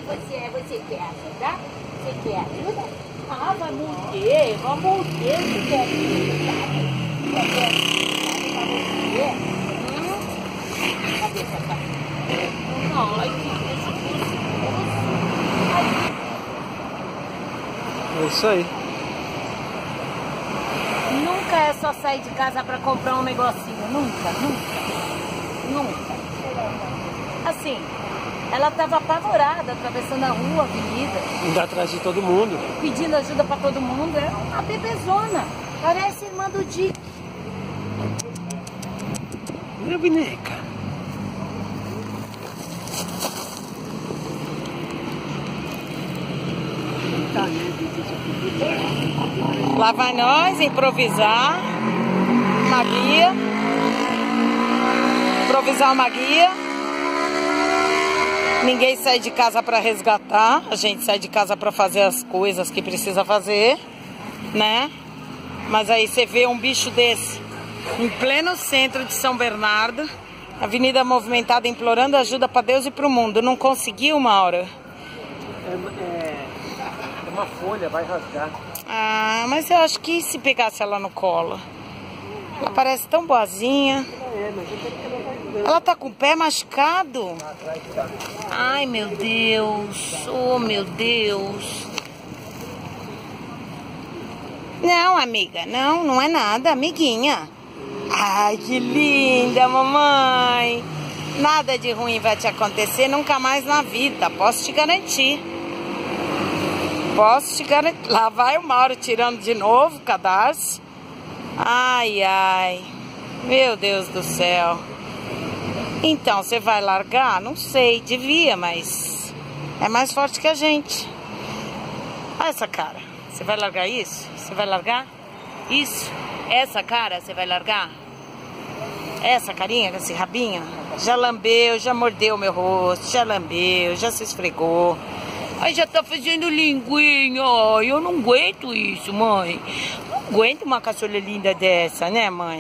Você quer ajudar? Você quer ajuda? Ah, vamos ter, você quer atividade? Você quer atividade pra você? Cadê essa cara? Ai, É isso aí. nunca é só sair de casa pra comprar um negocinho. Nunca. Assim, ela tava apavorada, atravessando a rua, a avenida. Indo atrás de todo mundo. Pedindo ajuda pra todo mundo. É uma bebezona. Parece irmã do Dick. Minha boneca. Lá vai nós improvisar uma guia. Improvisar uma guia. Ninguém sai de casa para resgatar. A gente sai de casa para fazer as coisas que precisa fazer, né? Mas aí você vê um bicho desse em pleno centro de São Bernardo, avenida movimentada, implorando ajuda para Deus e para o mundo. Não conseguiu, Maura? É uma folha, vai rasgar. Ah, mas eu acho que se pegasse ela no colo. Ela parece tão boazinha. Ela tá com o pé machucado. Ai, meu Deus. Oh, meu Deus. Não, amiga. Não é nada, amiguinha. Ai, que linda, mamãe. Nada de ruim vai te acontecer nunca mais na vida. Posso te garantir. Posso te garantir. Lá vai o Mauro tirando de novo o cadarço. Ai, ai. Meu Deus do céu. Então, você vai largar? Não sei, devia, mas é mais forte que a gente. Olha essa cara. Você vai largar isso? Você vai largar? Isso? Essa cara, você vai largar? Essa carinha, esse rabinho? Já lambeu, já mordeu meu rosto, já lambeu, já se esfregou. Ai, já tá fazendo linguinha. Ai, eu não aguento isso, mãe. Não aguento uma caçula linda dessa, né, mãe?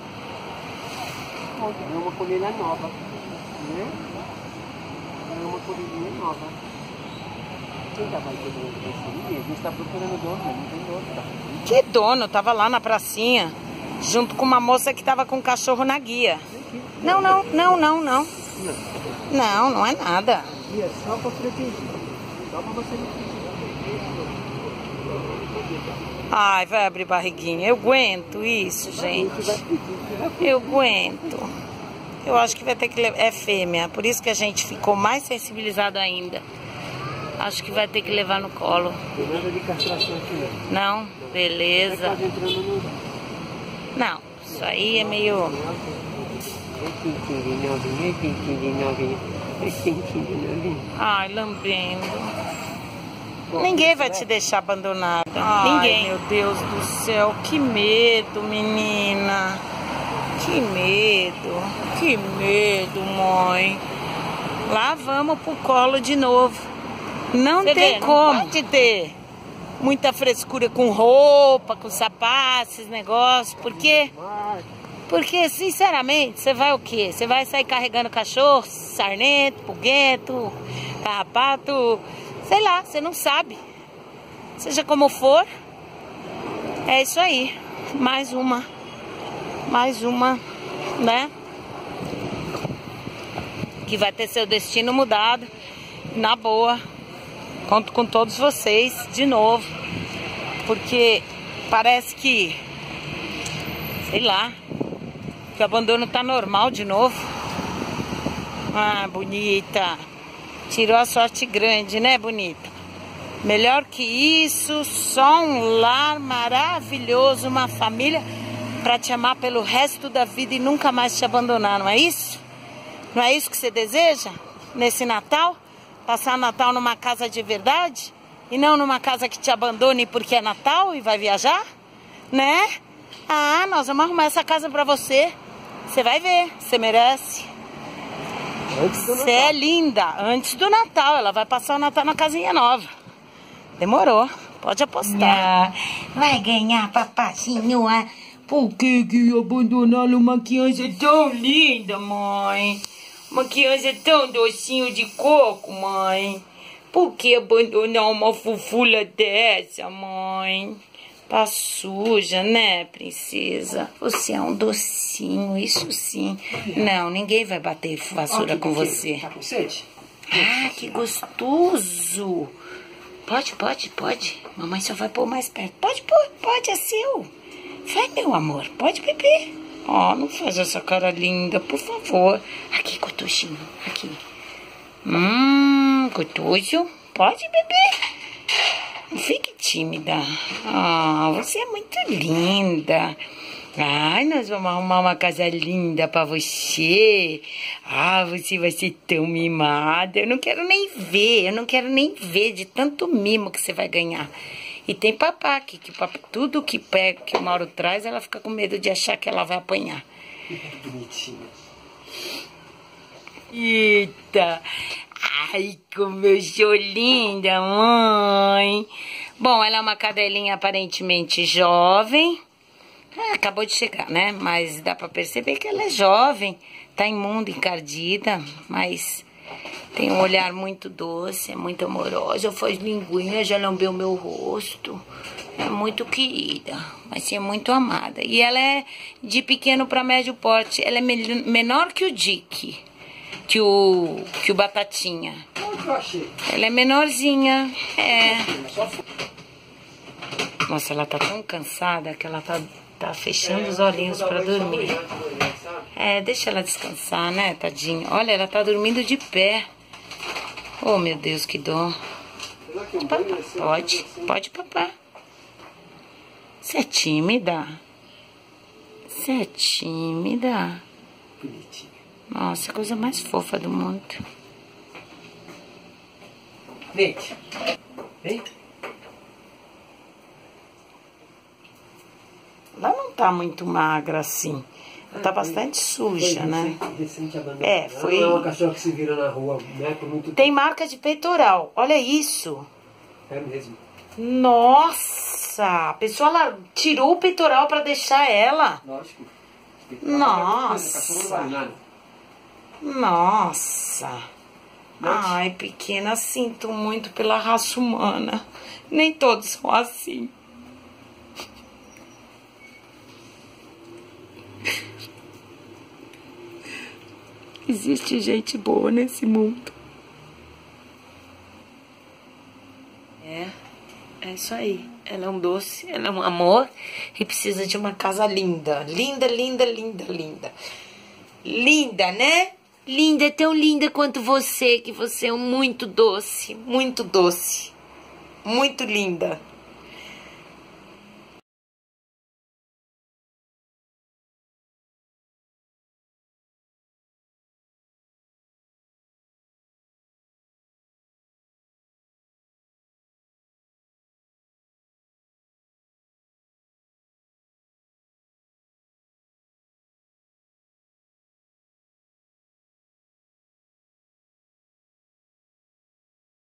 É uma colheira nova, né? É uma colheira nova. Quem tá mais dono? A gente está procurando dono, mas não tem dono. Tá? Que dono? Tava lá na pracinha, junto com uma moça que tava com um cachorro na guia. Não. Não é nada. É só pra proteger. Só pra você não fugir. Ai, vai abrir barriguinha. Eu aguento isso, gente. Eu aguento. Eu acho que vai ter que levar. É fêmea, por isso que a gente ficou mais sensibilizado ainda. Acho que vai ter que levar no colo. Tem nada de castração aqui, não? Beleza. Não, isso aí é meio... Ai, lambendo. Ninguém vai te deixar abandonada. Ninguém. Meu Deus do céu, que medo, menina. Que medo, mãe. Lá vamos pro colo de novo. Não tem como. Não pode ter muita frescura com roupa, com sapato, esses negócios. Por quê? Porque, sinceramente, você vai o quê? Você vai sair carregando cachorro, sarnento, pulguento, carrapato, sei lá, você não sabe. Seja como for, é isso aí. Mais uma, né? Que vai ter seu destino mudado. Na boa, conto com todos vocês de novo. Porque parece que, sei lá, que o abandono tá normal de novo. Ah, bonita. Tirou a sorte grande, né, bonita? Melhor que isso, só um lar maravilhoso, uma família pra te amar pelo resto da vida e nunca mais te abandonar, não é isso? Não é isso que você deseja nesse Natal? Passar o Natal numa casa de verdade? E não numa casa que te abandone porque é Natal e vai viajar? Né? Ah, nós vamos arrumar essa casa pra você. Você vai ver, você merece. Você é linda. Antes do Natal, ela vai passar o Natal na casinha nova. Demorou, pode apostar. Vai ganhar, papazinho. Por que abandonaram uma criança tão linda, mãe? Uma criança tão docinho de coco, mãe. Por que abandonar uma fofula dessa, mãe? Tá suja, né, princesa? Você é um docinho, isso sim. Não, ninguém vai bater vassoura com você. Tá com sede? Ah, que gostoso. Pode. Mamãe só vai pôr mais perto. Pode, é seu. Vai, meu amor, pode beber. Ó, não faz essa cara linda, por favor. Aqui, Cotuxinho, aqui. Cotuxo, pode beber. Não fique tímida. Ah, você é muito linda. Ai, nós vamos arrumar uma casa linda pra você. Ah, você vai ser tão mimada. Eu não quero nem ver de tanto mimo que você vai ganhar. E tem papá aqui, que tudo que pega, que o Mauro traz, ela fica com medo de achar que ela vai apanhar. Bonitinha. Eita! Ai, como eu sou linda, mãe! Bom, ela é uma cadelinha aparentemente jovem. Acabou de chegar, né? Mas dá pra perceber que ela é jovem. Tá imunda, encardida, mas tem um olhar muito doce, é muito amorosa. Faz linguinha, já lambeu meu rosto. É muito querida, mas sim é muito amada. E ela é de pequeno pra médio porte. Ela é menor que o Dick, que o Batatinha. Ela é menorzinha, Nossa, ela tá tão cansada que ela tá fechando os olhinhos pra dormir. Deixa ela descansar, né, tadinha? Olha, ela tá dormindo de pé. Oh, meu Deus, que dó. Pode, papá. Você é tímida? Nossa, a coisa mais fofa do mundo. Leite. Vem. Ela não tá muito magra assim. Ela tá bastante suja, né? Foi. Não é uma cachorra que se vira na rua, né? Por muito tempo. Tem marca de peitoral. Olha isso. É mesmo. Nossa! A pessoa tirou o peitoral pra deixar ela. Lógico. Nossa. Cachorro não vale nada. Nossa. Ai, pequena, sinto muito pela raça humana. Nem todos são assim. Existe gente boa nesse mundo. É isso aí. Ela é um doce, ela é um amor e precisa de uma casa linda. Linda, né? Linda, tão linda quanto você, que você é muito doce, muito linda.